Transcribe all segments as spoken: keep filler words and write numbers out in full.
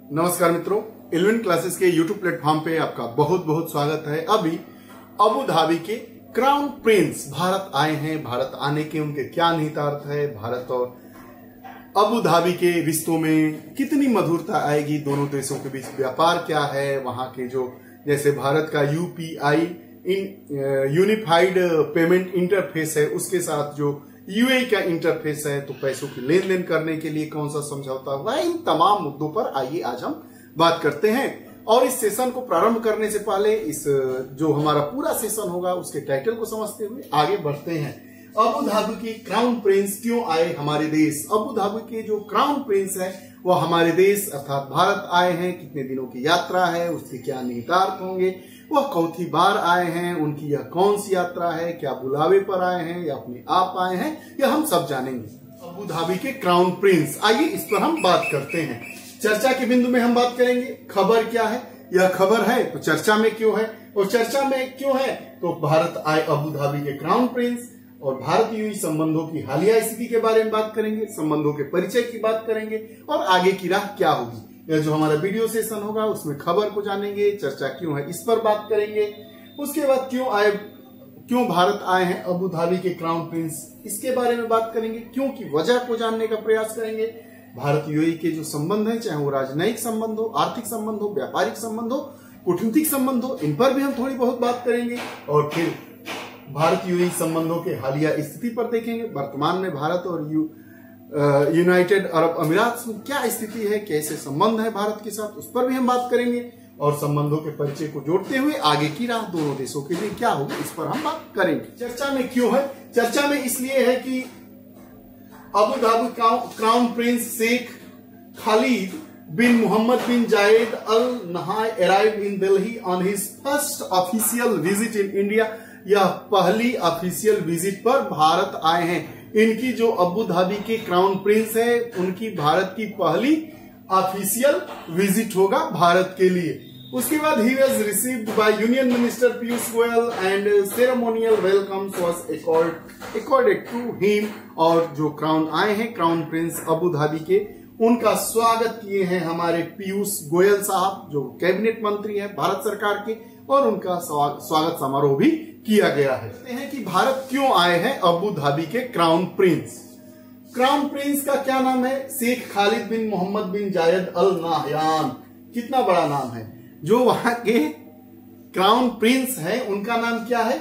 नमस्कार मित्रों, eleven classes के यूट्यूब प्लेटफॉर्म पे आपका बहुत बहुत स्वागत है। अभी अबू धाबी के क्राउन प्रिंस भारत आए हैं। भारत आने के उनके क्या निहितार्थ है, भारत और अबू धाबी के रिश्तों में कितनी मधुरता आएगी, दोनों देशों के बीच व्यापार क्या है, वहां के जो जैसे भारत का यूपीआई इन यूनिफाइड पेमेंट इंटरफेस है, उसके साथ जो यूएई का इंटरफेस है, तो पैसों की लेन देन करने के लिए कौन सा समझौता हुआ है, इन तमाम मुद्दों पर आइए आज हम बात करते हैं। और इस सेशन को प्रारंभ करने से पहले इस जो हमारा पूरा सेशन होगा उसके टाइटल को समझते हुए आगे बढ़ते हैं। अबू धाबी की क्राउन प्रिंस क्यों आए हमारे देश? अबू धाबी के जो क्राउन प्रिंस है वह हमारे देश अर्थात भारत आए हैं। कितने दिनों की यात्रा है, उसके क्या निहितार्थ होंगे, वह चौथी बार आए हैं, उनकी यह कौन सी यात्रा है, क्या बुलावे पर आए हैं या अपने आप आए हैं, यह हम सब जानेंगे। अबू धाबी के क्राउन प्रिंस, आइए इस पर हम बात करते हैं। चर्चा के बिंदु में हम बात करेंगे खबर क्या है, यह खबर है तो चर्चा में क्यों है, और चर्चा में क्यों है तो भारत आए अबू धाबी के क्राउन प्रिंस, और भारत यूएई संबंधों की हालिया स्थिति के बारे में बात करेंगे, संबंधों के परिचय की बात करेंगे और आगे की राह क्या होगी। यह जो हमारा वीडियो सेशन होगा उसमें खबर को जानेंगे, चर्चा क्यों है इस पर बात करेंगे, उसके बाद क्यों आए क्यों भारत आए हैं अबू धाबी के क्राउन प्रिंस, इसके बारे में बात करेंगे, क्यों की वजह को जानने का प्रयास करेंगे। भारत यूएई के जो संबंध है, चाहे वो राजनयिक संबंध हो, आर्थिक संबंध हो, व्यापारिक संबंध हो, कूटनीतिक संबंध हो, इन पर भी हम थोड़ी बहुत बात करेंगे। और फिर भारत यूएई संबंधों के हालिया स्थिति पर देखेंगे, वर्तमान में भारत और यू यूनाइटेड अरब अमीरात में क्या स्थिति है, कैसे संबंध है भारत के साथ, उस पर भी हम बात करेंगे। और संबंधों के परिचय को जोड़ते हुए आगे की राह दोनों देशों के लिए क्या होगी, इस पर हम बात करेंगे। चर्चा में क्यों है? चर्चा में इसलिए है कि Abu Dhabi crown prince Sheikh Khalid bin Mohamed bin Zayed Al Nahyan arrived in Delhi on his first official visit in India. यह पहली ऑफिशियल विजिट पर भारत आए हैं। इनकी जो अबू धाबी के क्राउन प्रिंस है, उनकी भारत की पहली ऑफिशियल विजिट होगा भारत के लिए। उसके बाद ही was received by union minister Piyush Goyal and ceremonial welcome was accorded to him. और जो क्राउन आए हैं क्राउन प्रिंस अबू धाबी के, उनका स्वागत किए हैं हमारे पीयूष गोयल साहब जो कैबिनेट मंत्री है भारत सरकार के, और उनका स्वागत समारोह भी किया गया है। कहते हैं कि भारत क्यों आए हैं अबू धाबी के क्राउन प्रिंस। क्राउन प्रिंस का क्या नाम है? Sheikh Khalid bin Mohamed bin Zayed Al Nahyan. कितना बड़ा नाम है। जो वहां के क्राउन प्रिंस है उनका नाम क्या है?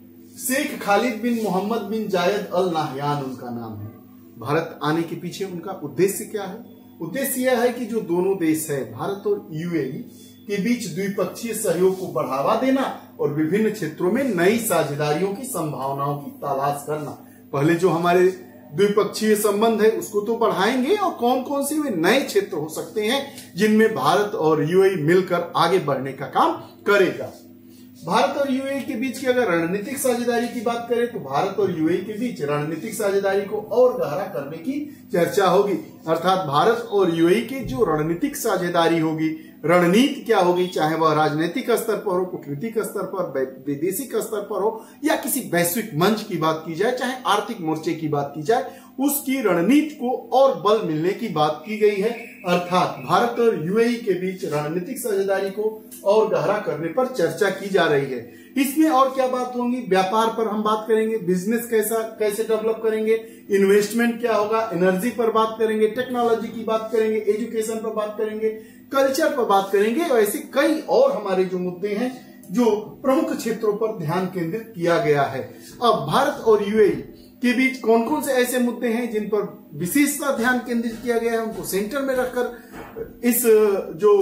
Sheikh Khalid bin Mohamed bin Zayed Al Nahyan उनका नाम है। भारत आने के पीछे उनका उद्देश्य क्या है? उद्देश्य यह है कि जो दोनों देश है भारत और यूएई के बीच द्विपक्षीय सहयोग को बढ़ावा देना और विभिन्न क्षेत्रों में नई साझेदारियों की संभावनाओं की तलाश करना। पहले जो हमारे द्विपक्षीय संबंध है उसको तो बढ़ाएंगे, और कौन कौन से वे नए क्षेत्र हो सकते हैं जिनमें भारत और यूएई मिलकर आगे बढ़ने का काम करेगा। भारत और यूएई के बीच की अगर रणनीतिक साझेदारी की बात करें तो भारत और यूएई के बीच रणनीतिक साझेदारी को और गहरा करने की चर्चा होगी। अर्थात भारत और यूएई की जो रणनीतिक साझेदारी होगी, रणनीति क्या होगी, चाहे वह राजनीतिक स्तर पर हो, कूटनीतिक स्तर पर, वैदेशिक स्तर पर हो, या किसी वैश्विक मंच की बात की जाए, चाहे आर्थिक मोर्चे की बात की जाए, उसकी रणनीति को और बल मिलने की बात की गई है। अर्थात भारत और यूएई के बीच रणनीतिक साझेदारी को और गहरा करने पर चर्चा की जा रही है। इसमें और क्या बात होंगी? व्यापार पर हम बात करेंगे, बिजनेस कैसा कैसे डेवलप करेंगे, इन्वेस्टमेंट क्या होगा, एनर्जी पर बात करेंगे, टेक्नोलॉजी की बात करेंगे, एजुकेशन पर बात करेंगे, कल्चर पर बात करेंगे, और ऐसे कई और हमारे जो मुद्दे हैं जो प्रमुख क्षेत्रों पर ध्यान केंद्रित किया गया है। अब भारत और यूएई के बीच कौन कौन से ऐसे मुद्दे हैं जिन पर विशेषता ध्यान केंद्रित किया गया है, उनको सेंटर में रखकर इस जो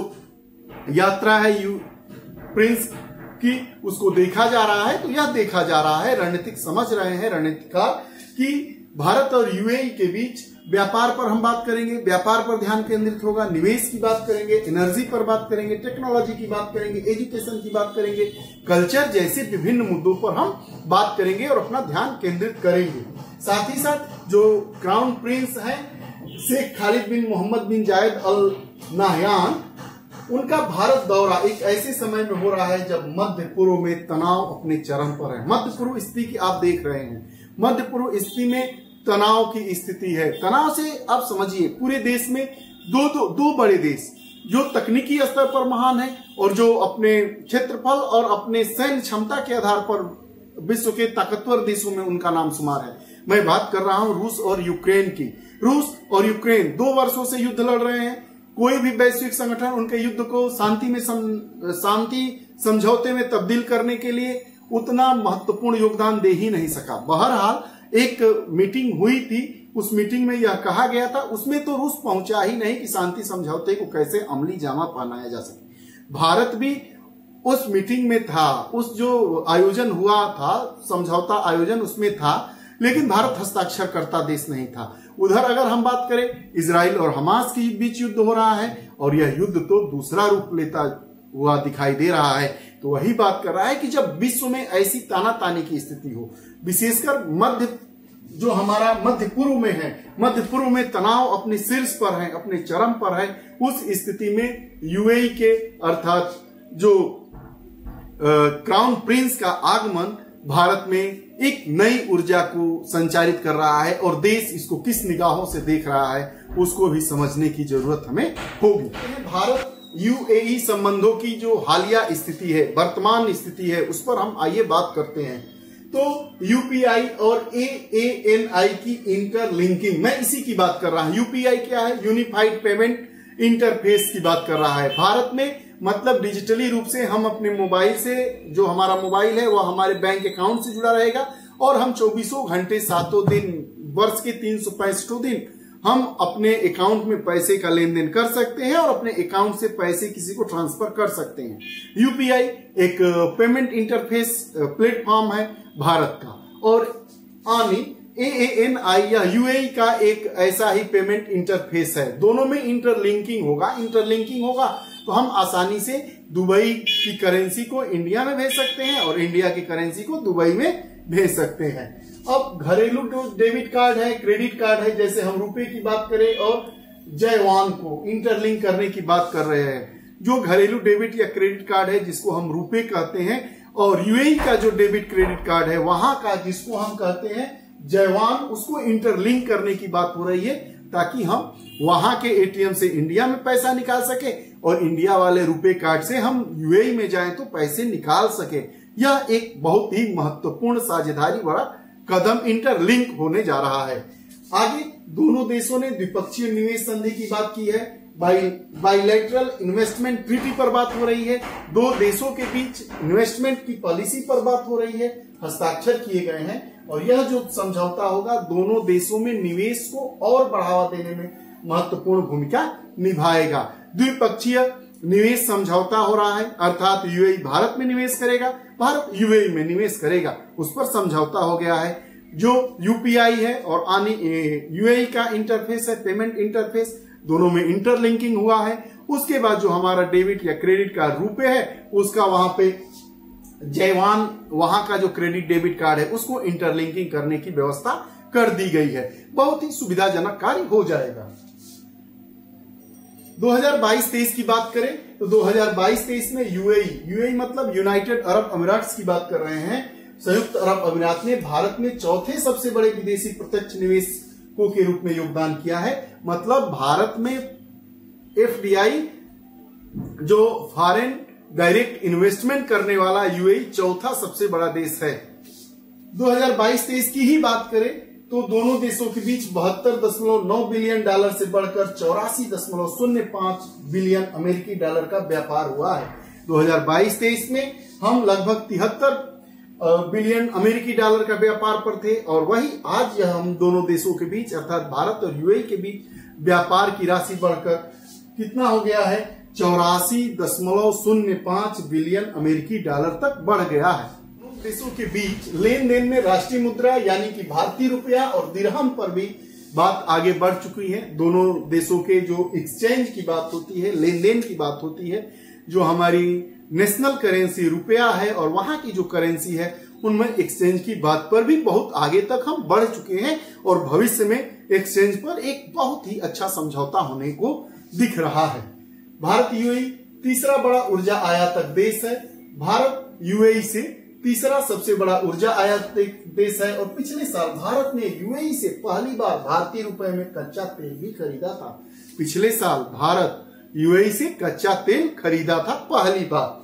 यात्रा है यू प्रिंस की उसको देखा जा रहा है। तो यह देखा जा रहा है, रणनीतिक समझ रहे हैं रणनीतिकार कि भारत और यूएई के बीच व्यापार पर हम बात करेंगे, व्यापार पर ध्यान केंद्रित होगा, निवेश की बात करेंगे, एनर्जी पर बात करेंगे, टेक्नोलॉजी की बात करेंगे, एजुकेशन की बात करेंगे, कल्चर जैसे विभिन्न मुद्दों पर हम बात करेंगे और अपना ध्यान केंद्रित करेंगे। साथ ही साथ जो क्राउन प्रिंस हैं Sheikh Khalid bin Mohamed bin Zayed Al Nahyan, उनका भारत दौरा एक ऐसे समय में हो रहा है जब मध्य पूर्व में तनाव अपने चरम पर है। मध्य पूर्व स्थिति की आप देख रहे हैं, मध्य पूर्व स्थिति में तनाव की स्थिति है। तनाव से आप समझिए पूरे देश में दो दो दो बड़े देश जो तकनीकी स्तर पर महान है और जो अपने क्षेत्रफल और अपने सैन्य क्षमता के आधार पर विश्व के ताकतवर देशों में उनका नाम शुमार है। मैं बात कर रहा हूं रूस और यूक्रेन की। रूस और यूक्रेन दो वर्षों से युद्ध लड़ रहे हैं। कोई भी वैश्विक संगठन उनके युद्ध को शांति में सम, शांति समझौते में तब्दील करने के लिए उतना महत्वपूर्ण योगदान दे ही नहीं सका। बहरहाल एक मीटिंग हुई थी, उस मीटिंग में यह कहा गया था, उसमें तो रूस पहुंचा ही नहीं कि शांति समझौते को कैसे अमली जामा पहनाया जा सके। भारत भी उस मीटिंग में था, उस जो आयोजन हुआ था, समझौता आयोजन उसमें था, लेकिन भारत हस्ताक्षर करता देश नहीं था। उधर अगर हम बात करें, इजराइल और हमास के बीच युद्ध हो रहा है और यह युद्ध तो दूसरा रूप लेता हुआ दिखाई दे रहा है। तो वही बात कर रहा है कि जब विश्व में ऐसी तानातानी की स्थिति हो, विशेषकर मध्य जो हमारा मध्य पूर्व में है, मध्य पूर्व में तनाव अपने शीर्ष पर है, अपने चरम पर है, उस स्थिति में यूएई के अर्थात जो क्राउन प्रिंस का आगमन भारत में एक नई ऊर्जा को संचारित कर रहा है और देश इसको किस निगाहों से देख रहा है उसको भी समझने की जरूरत हमें होगी। भारत यूएई संबंधों की जो हालिया स्थिति है, वर्तमान स्थिति है, उस पर हम आइए बात करते हैं। तो यूपीआई और एएनआई की इंटरलिंकिंग, मैं इसी की बात कर रहा हूं। यूपीआई क्या है? यूनिफाइड पेमेंट इंटरफेस की बात कर रहा है। भारत में मतलब डिजिटली रूप से हम अपने मोबाइल से, जो हमारा मोबाइल है वह हमारे बैंक अकाउंट से जुड़ा रहेगा और हम चौबीसों घंटे सातों दिन, वर्ष के तीन सौ पैंसठों दिन हम अपने अकाउंट में पैसे का लेन देन कर सकते हैं और अपने अकाउंट से पैसे किसी को ट्रांसफर कर सकते हैं। यूपीआई एक पेमेंट इंटरफेस प्लेटफॉर्म है भारत का और आनी एएनआई या यूएई का एक ऐसा ही पेमेंट इंटरफेस है। दोनों में इंटरलिंकिंग होगा। इंटरलिंकिंग होगा तो हम आसानी से दुबई की करेंसी को इंडिया में भेज सकते हैं और इंडिया की करेंसी को दुबई में भेज सकते हैं। अब घरेलू जो डेबिट कार्ड है, क्रेडिट कार्ड है, जैसे हम रुपए की बात करें और जयवान को इंटरलिंक करने की बात कर रहे हैं। जो घरेलू डेबिट या क्रेडिट कार्ड है जिसको हम रुपए कहते हैं और यूएई का जो डेबिट क्रेडिट कार्ड है वहां का जिसको हम कहते हैं जयवान, उसको इंटरलिंक करने की बात हो रही है ताकि हम वहां के एटीएम से इंडिया में पैसा निकाल सके और इंडिया वाले रुपए कार्ड से हम यूएई में जाएं तो पैसे निकाल सके। यह एक बहुत ही महत्वपूर्ण साझेदारी वाला कदम इंटरलिंक होने जा रहा है। आगे दोनों देशों ने द्विपक्षीय निवेश संधि की बात की है। बाई बाइलेटरल इन्वेस्टमेंट ट्रीटी पर बात हो रही है। दो देशों के बीच इन्वेस्टमेंट की पॉलिसी पर बात हो रही है। हस्ताक्षर किए गए हैं और यह जो समझौता होगा दोनों देशों में निवेश को और बढ़ावा देने में महत्वपूर्ण भूमिका निभाएगा। द्विपक्षीय निवेश समझौता हो रहा है, अर्थात यूएई भारत में निवेश करेगा, भारत यूएई में निवेश करेगा, उस पर समझौता हो गया है। जो यूपीआई है और आनी यूएई का इंटरफेस है, पेमेंट इंटरफेस, दोनों में इंटरलिंकिंग हुआ है। उसके बाद जो हमारा डेबिट या क्रेडिट कार्ड रुपए है उसका वहां पे जयवान, वहां का जो क्रेडिट डेबिट कार्ड है उसको इंटरलिंकिंग करने की व्यवस्था कर दी गई है। बहुत ही सुविधाजनक कार्य हो जाएगा। दो हज़ार बाईस तेईस की बात करें तो दो हज़ार बाईस तेईस में यूएई, यूएई मतलब यूनाइटेड अरब अमीरात्स की बात कर रहे हैं। संयुक्त अरब अमीरात ने भारत में चौथे सबसे बड़े विदेशी प्रत्यक्ष निवेशकों के रूप में योगदान किया है। मतलब भारत में एफडीआई जो फॉरेन डायरेक्ट इन्वेस्टमेंट करने वाला यूएई चौथा सबसे बड़ा देश है। दो हज़ार बाईस तेईस की ही बात करें तो दोनों देशों के बीच बहत्तर दशमलव नौ बिलियन डॉलर से बढ़कर चौरासी दशमलव शून्य पांच बिलियन अमेरिकी डॉलर का व्यापार हुआ है। दो हज़ार बाईस तेईस में हम लगभग तिहत्तर बिलियन अमेरिकी डॉलर का व्यापार पर थे और वही आज यह हम दोनों देशों के बीच अर्थात भारत और यूएई के बीच व्यापार की राशि बढ़कर कितना हो गया है? चौरासी दशमलव शून्य पांच बिलियन अमेरिकी डॉलर तक बढ़ गया है। देशों के बीच लेन देन में राष्ट्रीय मुद्रा यानी कि भारतीय रुपया और दिरहम पर भी बात आगे बढ़ चुकी है। दोनों देशों के जो एक्सचेंज की बात होती है, लेन देन की बात होती है, जो हमारी नेशनल करेंसी रुपया है और वहां की जो करेंसी है उनमें एक्सचेंज की बात पर भी बहुत आगे तक हम बढ़ चुके हैं और भविष्य में एक्सचेंज पर एक बहुत ही अच्छा समझौता होने को दिख रहा है। भारत यूएई तीसरा बड़ा ऊर्जा आयातक देश है। भारत यूएई से तीसरा सबसे बड़ा ऊर्जा आयातक देश है और पिछले साल भारत ने यूएई से पहली बार भारतीय रुपए में कच्चा तेल भी खरीदा था। पिछले साल भारत यूएई से कच्चा तेल खरीदा था पहली बार।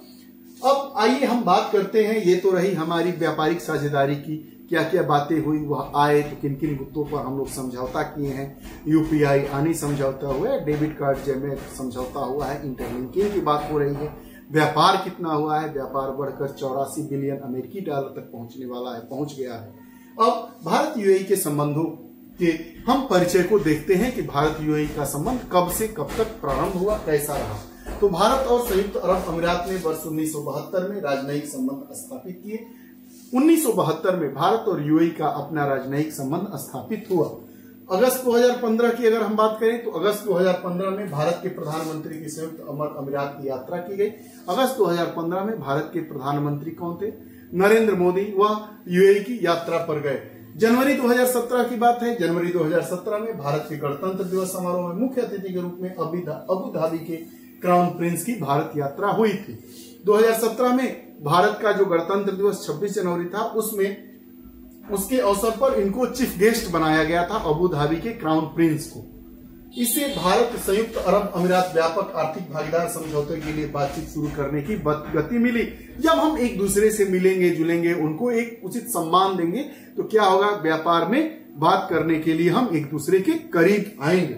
अब आइए हम बात करते हैं, ये तो रही हमारी व्यापारिक साझेदारी की, क्या क्या बातें हुई, वह आए तो किन किन मुद्दों पर हम लोग समझौता किए हैं। यूपीआई आनी समझौता हुआ है, डेबिट कार्ड जमे समझौता हुआ है, इंटरलिंकिंग की बात हो रही है, व्यापार कितना हुआ है, व्यापार बढ़कर चौरासी बिलियन अमेरिकी डॉलर तक पहुंचने वाला है, पहुंच गया है। अब भारत यूएई के संबंधों के हम परिचय को देखते हैं कि भारत यूएई का संबंध कब से कब तक प्रारंभ हुआ, कैसा रहा। तो भारत और संयुक्त अरब अमीरात ने वर्ष उन्नीस सौ बहत्तर में राजनयिक संबंध स्थापित किए। उन्नीस सौ बहत्तर में भारत और यूएई का अपना राजनयिक संबंध स्थापित हुआ। अगस्त दो हज़ार पंद्रह की अगर हम बात करें तो अगस्त दो हज़ार पंद्रह में भारत के प्रधानमंत्री की संयुक्त अरब अमीरात की यात्रा की गई। अगस्त दो हज़ार पंद्रह में भारत के प्रधानमंत्री कौन थे? नरेंद्र मोदी। वह यूएई की यात्रा पर गए। जनवरी दो हज़ार सत्रह की बात है। जनवरी दो हज़ार सत्रह में भारत के गणतंत्र दिवस समारोह में मुख्य अतिथि के रूप में अबू धाबी के क्राउन प्रिंस की भारत यात्रा हुई थी। दो हज़ार सत्रह में भारत का जो गणतंत्र दिवस छब्बीस जनवरी था, उसमें उसके अवसर पर इनको चीफ गेस्ट बनाया गया था, अबू धाबी के क्राउन प्रिंस को। इससे भारत संयुक्त अरब अमीरात व्यापक आर्थिक भागीदार समझौते के लिए बातचीत शुरू करने की गति मिली। जब हम एक दूसरे से मिलेंगे जुलेंगे, उनको एक उचित सम्मान देंगे, तो क्या होगा, व्यापार में बात करने के लिए हम एक दूसरे के करीब आएंगे।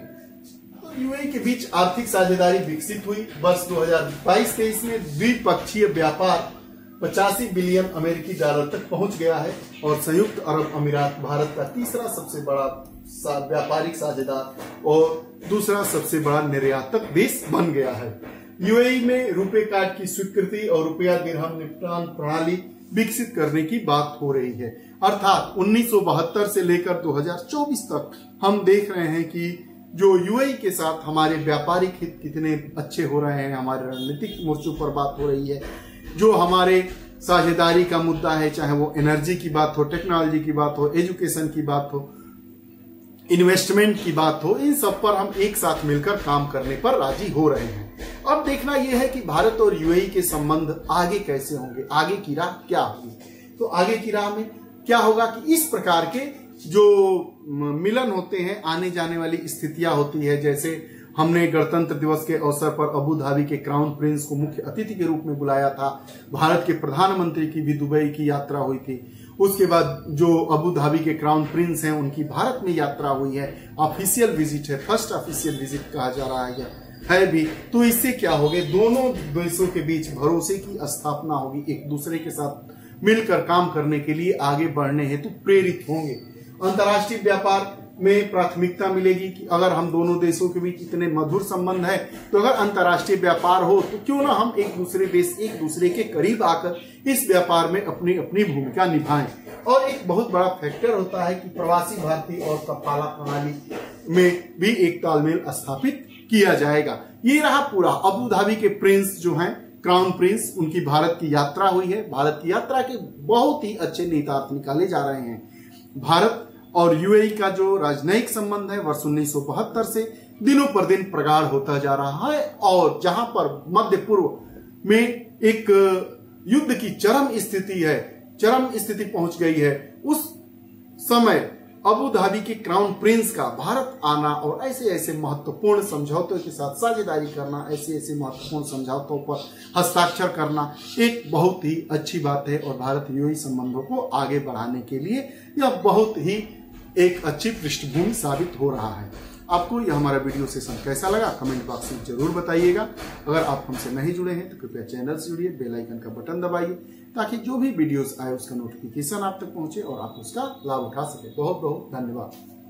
तो यूएई के बीच आर्थिक साझेदारी विकसित हुई। वर्ष दो हज़ार बाईस तेईस में द्विपक्षीय व्यापार पचासी बिलियन अमेरिकी डॉलर तक पहुंच गया है और संयुक्त अरब अमीरात भारत का तीसरा सबसे बड़ा व्यापारिक साझेदार और दूसरा सबसे बड़ा निर्यातक देश बन गया है। यूएई में रुपे कार्ड की स्वीकृति और रुपया दिरहम निपटान प्रणाली विकसित करने की बात हो रही है। अर्थात उन्नीस सौ बहत्तर से लेकर दो हज़ार चौबीस तक हम देख रहे हैं कि जो यूएई के साथ हमारे व्यापारिक हित कितने अच्छे हो रहे हैं। हमारे रणनीतिक मोर्चों पर बात हो रही है। जो हमारे साझेदारी का मुद्दा है, चाहे वो एनर्जी की बात हो, टेक्नोलॉजी की बात हो, एजुकेशन की बात हो, इन्वेस्टमेंट की बात हो, इन सब पर हम एक साथ मिलकर काम करने पर राजी हो रहे हैं। अब देखना यह है कि भारत और यूएई के संबंध आगे कैसे होंगे, आगे की राह क्या होगी। तो आगे की राह में क्या होगा कि इस प्रकार के जो मिलन होते हैं, आने जाने वाली स्थितियां होती है, जैसे हमने गणतंत्र दिवस के अवसर पर अबू धाबी के क्राउन प्रिंस को मुख्य अतिथि के रूप में बुलाया था। भारत के प्रधानमंत्री की भी दुबई की यात्रा हुई थी। उसके बाद जो अबू धाबी के क्राउन प्रिंस हैं, उनकी भारत में यात्रा हुई है। ऑफिशियल विजिट है, फर्स्ट ऑफिशियल विजिट कहा जा रहा है है भी। तो इससे क्या होगा, दोनों देशों के बीच भरोसे की स्थापना होगी, एक दूसरे के साथ मिलकर काम करने के लिए आगे बढ़ने हेतु प्रेरित होंगे। अंतर्राष्ट्रीय व्यापार में प्राथमिकता मिलेगी कि अगर हम दोनों देशों के बीच इतने मधुर संबंध है, तो अगर अंतर्राष्ट्रीय व्यापार हो तो क्यों ना हम एक दूसरे देश एक दूसरे के करीब आकर इस व्यापार में अपनी अपनी भूमिका निभाएं। और एक बहुत बड़ा फैक्टर होता है कि प्रवासी भारतीय और कफाला प्रणाली में भी एक तालमेल स्थापित किया जाएगा। ये रहा पूरा। अबू धाबी के प्रिंस जो हैं, क्राउन प्रिंस, उनकी भारत की यात्रा हुई है। भारत की यात्रा के बहुत ही अच्छे निहितार्थ निकाले जा रहे हैं। भारत और यूएई का जो राजनयिक संबंध है वर्ष उन्नीस सौ बहत्तर से दिनों पर दिन प्रगाढ़ होता जा रहा है। और जहां पर मध्य पूर्व में एक युद्ध की चरम स्थिति है, चरम स्थिति पहुंच गई है, उस समय अबू धाबी के क्राउन प्रिंस का भारत आना और ऐसे ऐसे महत्वपूर्ण समझौतों के साथ साझेदारी करना, ऐसे ऐसे महत्वपूर्ण समझौतों पर हस्ताक्षर करना एक बहुत ही अच्छी बात है। और भारत यूएई संबंधों को आगे बढ़ाने के लिए यह बहुत ही एक अच्छी पृष्ठभूमि साबित हो रहा है। आपको यह हमारा वीडियो सेशन कैसा लगा, कमेंट बॉक्स में जरूर बताइएगा। अगर आप हमसे नहीं जुड़े हैं तो कृपया चैनल से जुड़िए, बेल आइकन का बटन दबाइए, ताकि जो भी वीडियोस आए उसका नोटिफिकेशन आप तक पहुंचे और आप उसका लाभ उठा सके। बहुत बहुत धन्यवाद।